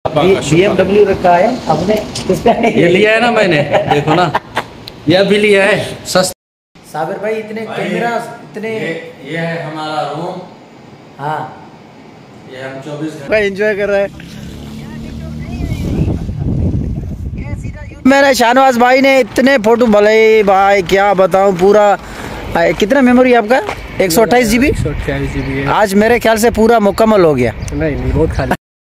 BMW रखा है आपने, किसका है? ये लिया है ना मैंने, देखो ना, ये भी लिया है सस्ता। साबिर भाई इतने कैमरा इतने ये है हमारा रूम। हाँ, ये हम 24 घंटे एंजॉय कर रहे हैं। मेरे शाहनवाज भाई ने इतने फोटो भले भाई, क्या बताऊं। पूरा कितना मेमोरी आपका? 128 GB। 128 GB है। आज मेरे ख्याल से पूरा मुकम्मल हो गया। नहीं बहुत खाली।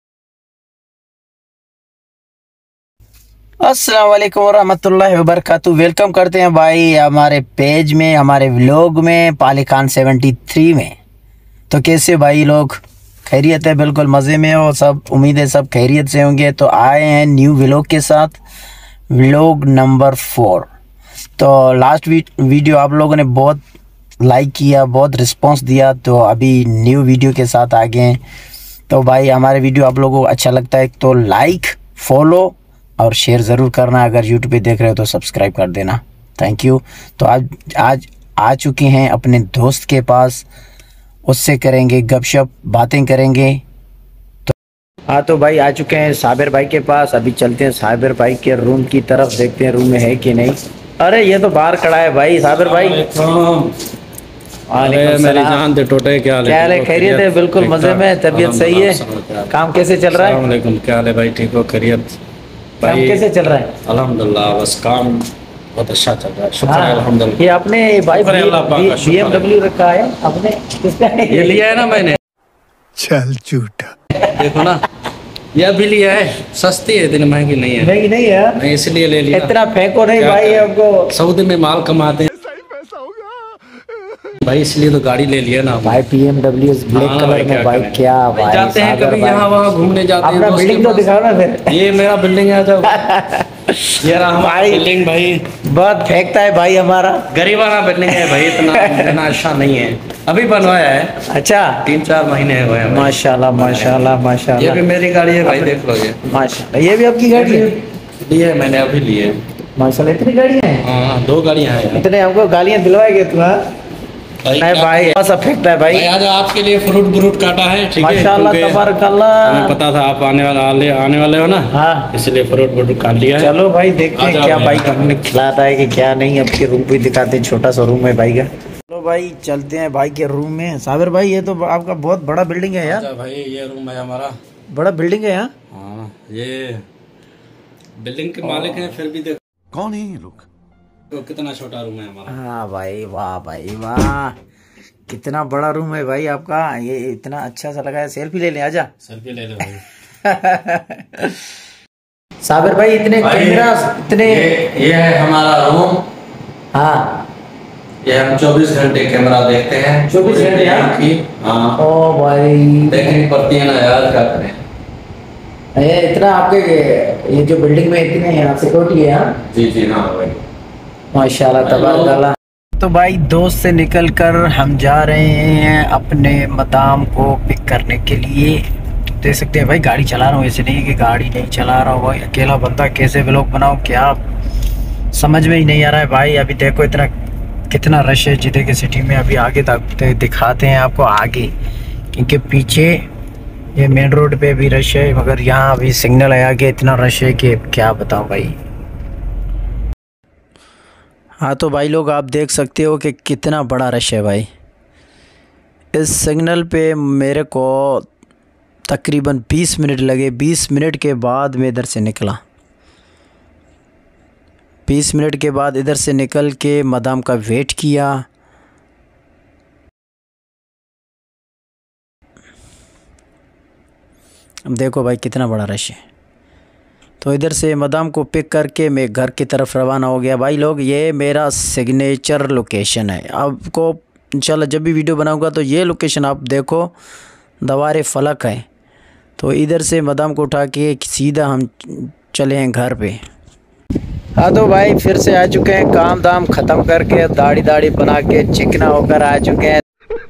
अस्सलाम वालेकुम रहमतुल्लाहि व बरकातुहू। वेलकम करते हैं भाई हमारे पेज में, हमारे व्लॉग में, पाली खान 73 में। तो कैसे भाई लोग, खैरियत है? बिल्कुल मज़े में हो सब, उम्मीद है सब खैरियत से होंगे। तो आए हैं न्यू व्लॉग के साथ, व्लॉग नंबर 4। तो लास्ट वीडियो आप लोगों ने बहुत लाइक किया, बहुत रिस्पांस दिया, तो अभी न्यू वीडियो के साथ आ गए हैं। तो भाई हमारे वीडियो आप लोगों को अच्छा लगता है तो लाइक, फॉलो और शेयर ज़रूर करना। अगर यूट्यूब पे देख रहे हो तो सब्सक्राइब कर देना। Thank you. तो आज आ चुके हैं अपने दोस्त के पास, उससे करेंगे गपशप, बातें करेंगे। हाँ तो भाई आ चुके हैं साबिर भाई के पास। अभी चलते हैं साबिर भाई के रूम की तरफ, देखते हैं रूम में है कि नहीं। अरे ये तो बाहर खड़ा है भाई साबिर भाई। अरे मेरी जान दे टोटे, क्या हाल है? खैरियत है? बिल्कुल मजे में, तबीयत सही है? काम कैसे चल रहा है? अस्सलाम वालेकुम, क्या हाल है भाई? ठीक हो? खैरियत काम कैसे चल रहा है? अल्हम्दुलिल्लाह, बस काम बहुत अच्छा चल रहा है, शुक्र है अल्हम्दुलिल्लाह। ये आपने भाई BMW रखा है आपने, किसका है? ये लिया है ना मैंने। चल झूठा। देखो ना, ये भी लिया है, सस्ती है, इतनी महंगी नहीं है। महंगी नहीं है? नहीं, इसलिए ले लिया। इतना फेंको नहीं भाई, हमको सऊदी में माल कमाते हैं भाई, इसलिए तो गाड़ी ले लिया ना भाई। BMW ब्लैक कलर में भाई, क्या भाई जाते हैं कभी यहाँ वहाँ घूमने जाते हैं। अपना बिल्डिंग तो दिखाओ ना फिर। ये मेरा बिल्डिंग है जब ये रहा हमारा बिल्डिंग भाई। बहुत फेंकता है भाई हमारा, गरीबाना बिल्डिंग है भाई, इतना अच्छा नहीं है, अभी बनवाया है। अच्छा, 3-4 महीने हुए हैं। माशाल्लाह माशाल्लाह ये माशाल्लाह। भी मेरी गाड़ी है भाई, देख लो ये माशाल्लाह, ये भी आपकी गाड़ी है? लिए मैंने, अभी लिए। माशाल्लाह, इतनी गाड़ियाँ हैं? हाँ, 2 गाड़ियाँ हैं। इतने हमको गालियाँ दिलवाएंगे तू? नहीं भाई सब फेंकता है भाई। आज आपके लिए फ्रूट काटा है, ठीक है? माशाल्लाह तबारकल्लाह। हमें पता था आप आने वाले हो ना, हाँ, इसलिए फ्रूट काट लिया है। चलो भाई देखते हैं क्या भाई हमने खिलाता है कि क्या नहीं। अब के रूम भी दिखाते हैं, छोटा सा रूम है भाई का। चलो भाई चलते हैं भाई के रूम में। साबिर भाई ये तो आपका बहुत बड़ा बिल्डिंग है यार। भाई ये रूम है हमारा, बड़ा बिल्डिंग है यहाँ। हाँ, ये बिल्डिंग के मालिक हैं, फिर भी देखो कौन है ये लोग? तो कितना छोटा रूम है हमारा। हाँ भाई, वाह भाई वाह, कितना बड़ा रूम है भाई आपका। ये इतना अच्छा सा लगा है। सेल्फी ले ले, आजा सेल्फी ले लो भाई। साबिर भाई इतने कैमरा इतने ये है हमारा रूम। हाँ, ये हम 24 घंटे कैमरा देखते हैं। 24 घंटे की? हाँ। ओ भाई, देखनी पड़ती है ना यार, क्या करें। ये इतना आपके ये जो बिल्डिंग में इतने यहाँ सिक्योरिटी है? हाँ जी जी, हाँ भाई माशाल्लाह तबारकल्लाह। तो भाई दोस्त से निकलकर हम जा रहे हैं अपने मदाम को पिक करने के लिए। देख सकते हैं भाई गाड़ी चला रहा हूँ, ऐसे नहीं कि गाड़ी नहीं चला रहा हूँ भाई। अकेला बंदा कैसे व्लॉग बनाऊँ, क्या समझ में ही नहीं आ रहा है भाई। अभी देखो इतना कितना रश है जिदे की सिटी में। अभी आगे तक दिखाते हैं आपको आगे, क्योंकि पीछे ये मेन रोड पे भी रश है, मगर यहाँ अभी सिग्नल है आगे, इतना रश है कि क्या बताऊँ भाई। हाँ तो भाई लोग आप देख सकते हो कि कितना बड़ा रश है भाई। इस सिग्नल पे मेरे को तकरीबन 20 मिनट लगे। 20 मिनट के बाद मैं इधर से निकला। 20 मिनट के बाद इधर से निकल के मदाम का वेट किया। अब देखो भाई कितना बड़ा रश है। तो इधर से मदाम को पिक करके मैं घर की तरफ रवाना हो गया भाई लोग। ये मेरा सिग्नेचर लोकेशन है। आपको इंशाल्लाह जब भी वीडियो बनाऊंगा तो ये लोकेशन आप देखो, दवारे फलक है। तो इधर से मदाम को उठा के सीधा हम चले हैं घर पे। हाँ तो भाई फिर से आ चुके हैं, काम दाम ख़त्म करके, दाढ़ी बना के चिकना होकर आ चुके हैं।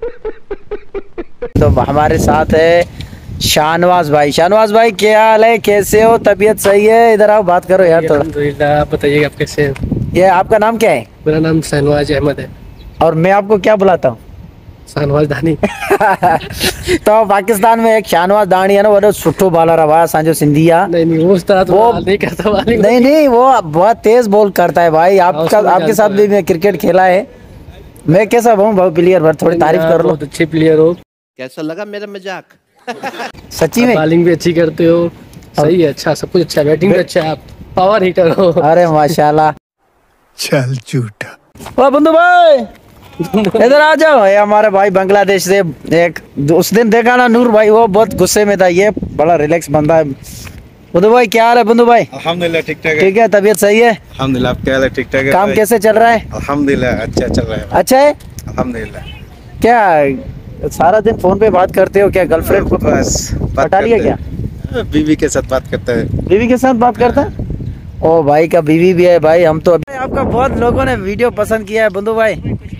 तो हमारे साथ है शाहनवाज भाई। शाहनवाज भाई क्या हाल है, कैसे हो? तबीयत सही है? इधर आओ बात करो यार थोड़ा। आप बताइए आप कैसे हैं? ये आपका नाम क्या है? मेरा नाम शाहनवाज अहमद है। और मैं आपको क्या बुलाता हूँ? शाहनवाज दानी। तो पाकिस्तान में एक शाहनवाज दानी है ना, वो सुठो बॉलर है भाई, सांजो सिंधिया। नहीं वो उस तरह तो वो नहीं करता वाली। नहीं वो बहुत तेज बॉल करता है भाई। आपके साथ भी मैं क्रिकेट खेला है। मैं कैसा हूँ भाई प्लेयर, भर थोड़ी तारीफ कर लो। बहुत अच्छे प्लेयर हो। कैसा लगा मेरा मजाक? सच्ची में बॉलिंग भी अच्छी करते हो, सही है, अच्छा सब कुछ अच्छा है, बैटिंग भी अच्छा है, आप पावर हिटर हो। अरे माशाल्लाह। चल झूठा। ओ बंधु भाई इधर आ जाओ। ये हमारे भाई बांग्लादेश से एक उस दिन देखा ना नूर भाई, वो बहुत गुस्से में था। ये बड़ा रिलैक्स बंदा है। बंधु भाई क्या हाल है बंधु भाई? अल्हम्दुलिल्लाह ठीक ठाक है। ठीक है, तबीयत सही है? अल्हम्दुलिल्लाह, आप क्या हाल है? ठीक ठाक है। काम भाई? कैसे चल रहा है? अल्हम्दुलिल्लाह अच्छा चल रहा है। अच्छा है। अल्हम्दुलिल्लाह। क्या सारा दिन फोन पे बात करते हो क्या? गर्लफ्रेंड को बस बात पटा लिया क्या? करते हैं। बीवी के साथ बात करते हैं। बीवी के साथ बात करता है? ओ भाई का बीवी भी है भाई। हम तो आपका बहुत लोगों ने वीडियो पसंद किया है बंधु भाई।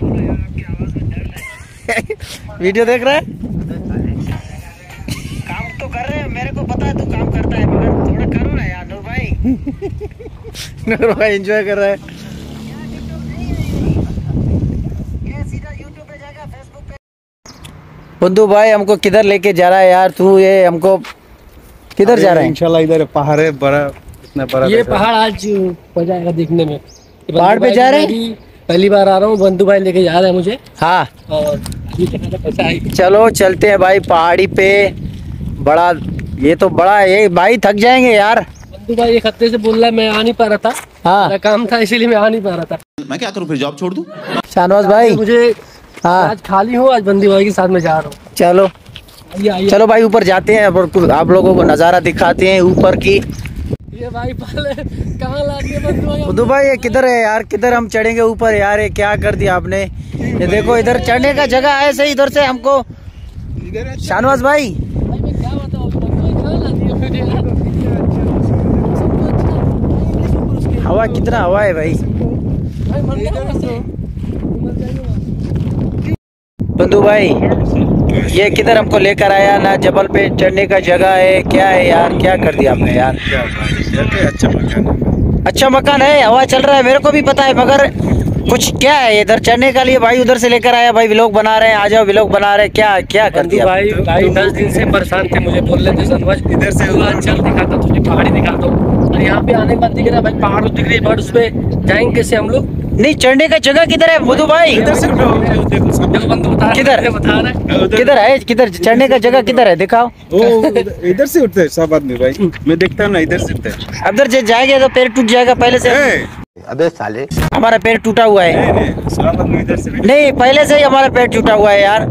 वीडियो देख रहा है? काम तो कर रहे हैं, मेरे को पता है तू काम करता है, मगर थोड़ा करो ना यार नूर भाई। नूर भाई एंजॉय कर रहा है। बंधु भाई हमको किधर लेके जा रहा है यार तू? ये हमको किधर जा रहा है? इंशाल्लाह इधर पहाड़ है बड़ा, इतना बड़ा। ये पहाड़ आज मजा आएगा देखने में। पहाड़ पे जा रहे हैं? पहली बार आ रहा हूँ, बंधु भाई लेके जा रहे हैं मुझे। हाँ और पैसा आएगी। चलो चलते हैं भाई पहाड़ी पे। बड़ा ये तो बड़ा ये भाई, थक जाएंगे यार। बंधु भाई एक हफ्ते से बोल रहा है, मैं आ नहीं पा रहा था। हाँ मेरा काम था इसीलिए मैं आ नहीं पा रहा था। मैं क्या करूं फिर, जॉब छोड़ दूं? शाहनवाज भाई मुझे हाँ आज खाली हूँ, आज बंधु भाई के साथ में जा रहा हूँ। चलो आइए आइए। चलो भाई ऊपर जाते हैं और कुछ आप लोगों को नज़ारा दिखाते हैं ऊपर की। ये भाई पहले कहाँ ला दिए बंधु भाई? बंधु भाई ये किधर है यार? किधर हम चढ़ेंगे ऊपर यार? ये क्या कर दिया आपने? ये देखो इधर चढ़ने का जगह है सही, इधर से हमको। शाहनवाज भाई भाई मैं क्या बताऊँ, बंधु भाई कहाँ ला दिए मुझे यार? हवा कितना हवा है भाई। भाई मर जाऊंगा। बंधु भाई ये किधर हमको लेकर आया ना? जबल पे चढ़ने का जगह है क्या है यार? क्या कर दिया आपने यार? अच्छा मकान है। अच्छा मकान है, हवा चल रहा है, मेरे को भी पता है, मगर कुछ क्या है इधर चढ़ने का लिए? भाई उधर से लेकर आया भाई, व्लॉग बना रहे हैं, आ जाओ व्लॉग बना रहे हैं। क्या क्या कर दिया भाई? भाई 10 दिन से परेशान थे, मुझे बोल रहे थे सनवाज इधर से चल दिखाता तुझे, पहाड़ी दिखाता हूँ। और यहाँ पे आने के बाद दिख रहा है भाई पहाड़ दिख रही है, बट उस पे जाएंगे कैसे हम लोग? नहीं चढ़ने का जगह किधर है मधु भाई? इधर से जो बंधु बता किधर? बता रहा है किधर है? किधर चढ़ने का जगह किधर है? दिखाओ। इधर से उठते हैं सब आदमी भाई। मैं देखता हूँ ना इधर से उठते हैं। अंदर जाएंगे तो पैर टूट जाएगा पहले से। अबे साले, हमारा पैर टूटा हुआ है। नहीं सब आदमी इधर से। नहीं पहले से ही हमारा पैर टूटा हुआ है यार।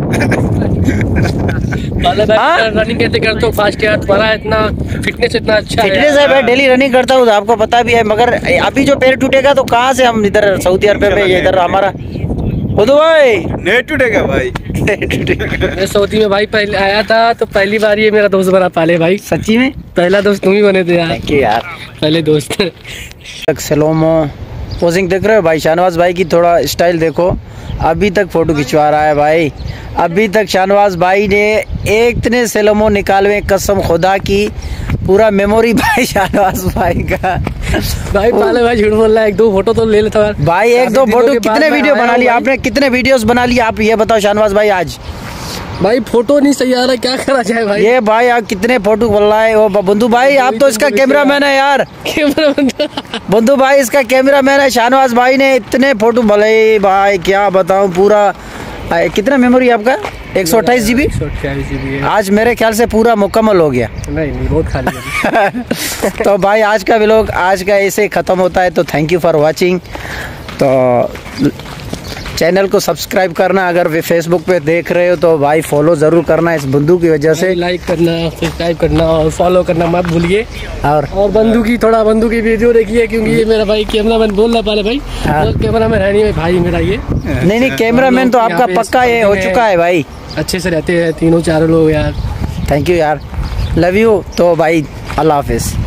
पहले भाई रनिंग कैसे करते हो? फास्ट यार तुम्हारा इतना फिटनेस इतना अच्छा है। फिटनेस है भाई, डेली रनिंग करता हूँ, आपको पता भी है। मगर अभी जो पैर टूटेगा तो कहाँ से हम इधर सऊदी अरब में इधर हमारा मधु भाई नहीं टूटेगा भाई। मैं सऊदी में भाई पहले आया था, तो पहली बार ये मेरा दोस्त बना पाले भाई। सच्ची में? पहला दोस्त तुम ही बने थे यार। थैंक यू यार। पहले दोस्त। सलोमो पोजिंग देख रहे हो भाई? शाहनवाज भाई की थोड़ा स्टाइल देखो, अभी तक फोटो खिंचवा रहा है भाई। अभी तक शाहनवाज भाई ने एक इतने सेलोमो निकालवे, कसम खुदा की, पूरा मेमोरी भाई शाहनवाज भाई का। भाई पाले भाई झूठ बोल रहा है, 1-2 फोटो तो ले लेता यार भाई। 1-2 फोटो कितने वीडियो बना लिया आपने? कितने वीडियोस बना लिए आप ये बताओ शाहनवाज भाई आज? भाई फोटो नहीं सही आ रहा, क्या करा जाए भाई? ये भाई आप कितने फोटो बोल रहा है? वो बंधु भाई आप तो इसका कैमरामैन है यार। बंधु भाई इसका कैमरामैन है। शाहनवाज भाई ने इतने फोटो भले भाई क्या बताऊं। पूरा कितना मेमोरी आपका? 128 GB। 128 GB आज मेरे ख्याल से पूरा मुकम्मल हो गया। नहीं बहुत खाली है। तो भाई आज का व्लॉग आज का ऐसे ख़त्म होता है। तो थैंक यू फॉर वाचिंग। तो चैनल को सब्सक्राइब करना, अगर वे फेसबुक पे देख रहे हो तो भाई फॉलो ज़रूर करना इस बंधु की वजह से। लाइक करना, सब्सक्राइब करना और फॉलो करना मत भूलिए। और बंधु की वीडियो देखिए, क्योंकि ये मेरा भाई कैमरामैन बोल रहा पाले भाई। कैमरामैन है नहीं भाई मेरा ये। नहीं कैमरामैन तो आपका पक्का ये हो चुका है भाई। अच्छे से रहते हैं 3-4 लोग यार। थैंक यू यार, लव यू। तो भाई अल्लाह हाफिज़।